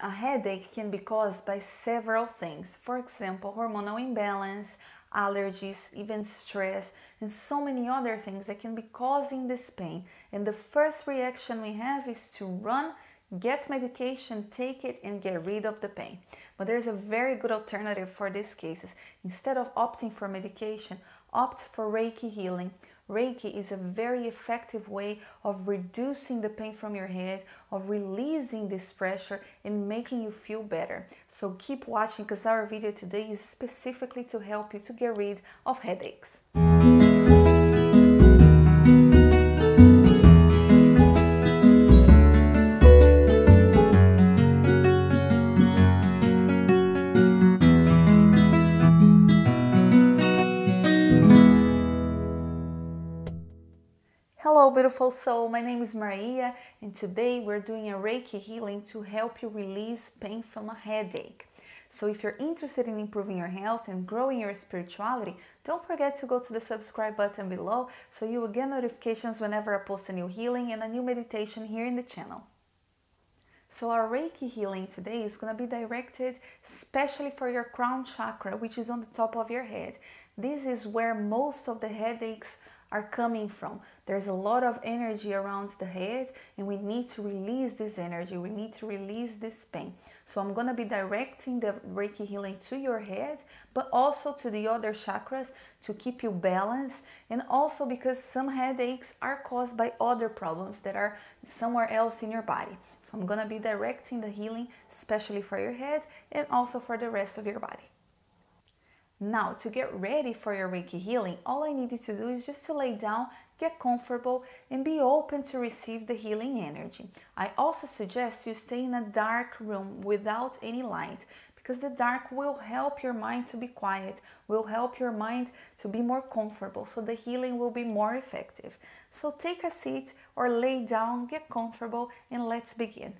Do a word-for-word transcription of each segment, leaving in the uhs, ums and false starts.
A headache can be caused by several things. For example, hormonal imbalance, allergies, even stress, and so many other things that can be causing this pain. And the first reaction we have is to run, get medication, take it, and get rid of the pain. But there's a very good alternative for these cases. Instead of opting for medication, opt for Reiki healing. Reiki is a very effective way of reducing the pain from your head, of releasing this pressure and making you feel better. So keep watching, because our video today is specifically to help you to get rid of headaches. Hello beautiful soul, my name is Maria and today we're doing a Reiki healing to help you release pain from a headache. So if you're interested in improving your health and growing your spirituality, don't forget to go to the subscribe button below so you will get notifications whenever I post a new healing and a new meditation here in the channel. So our Reiki healing today is going to be directed especially for your crown chakra, which is on the top of your head. This is where most of the headaches are coming from. There's a lot of energy around the head and we need to release this energy. We need to release this pain. So I'm going to be directing the Reiki healing to your head, but also to the other chakras to keep you balanced, and also because some headaches are caused by other problems that are somewhere else in your body. So I'm going to be directing the healing especially for your head and also for the rest of your body. Now, to get ready for your Reiki healing, all I need you to do is just to lay down, get comfortable, and be open to receive the healing energy. I also suggest you stay in a dark room without any light, because the dark will help your mind to be quiet, will help your mind to be more comfortable, so the healing will be more effective. So take a seat or lay down, get comfortable, and let's begin.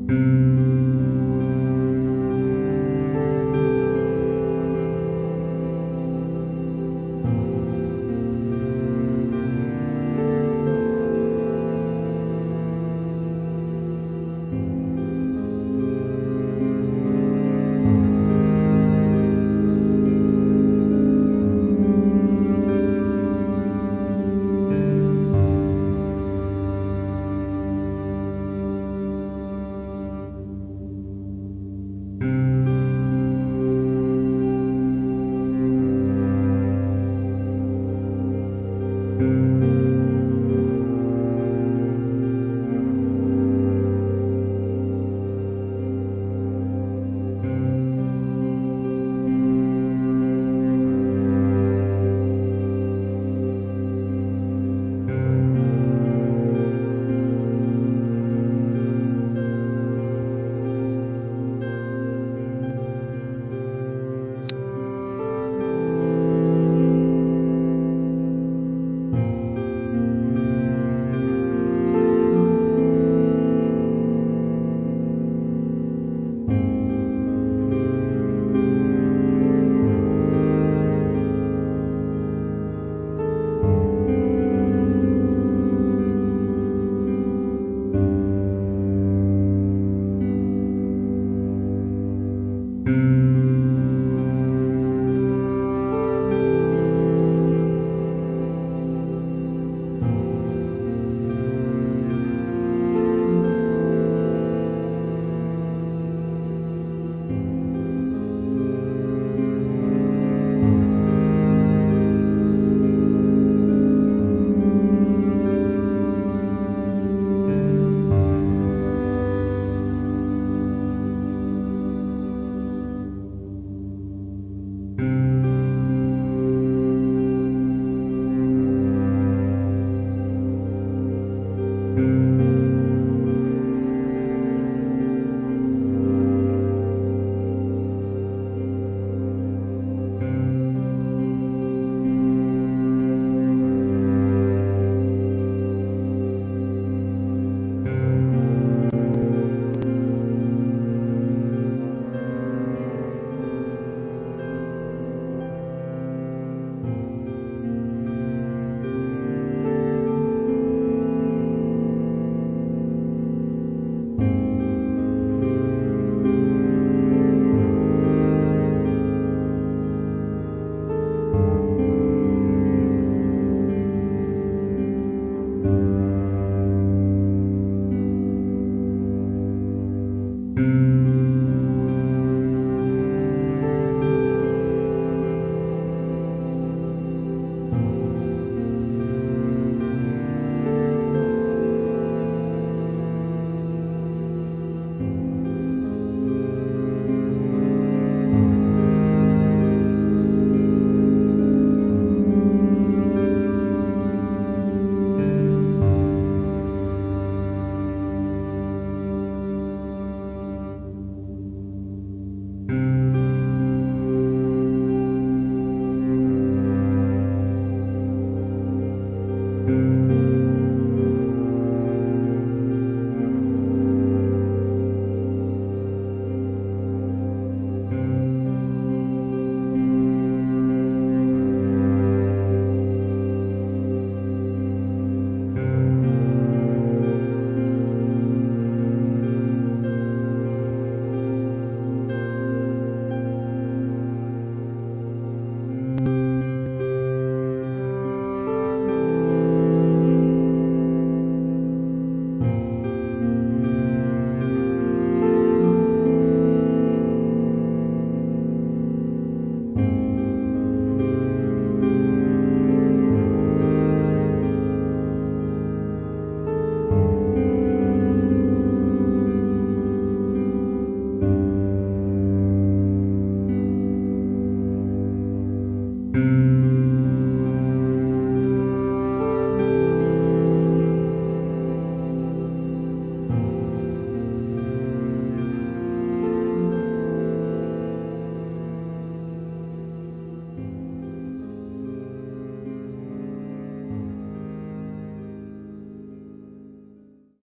Thank you.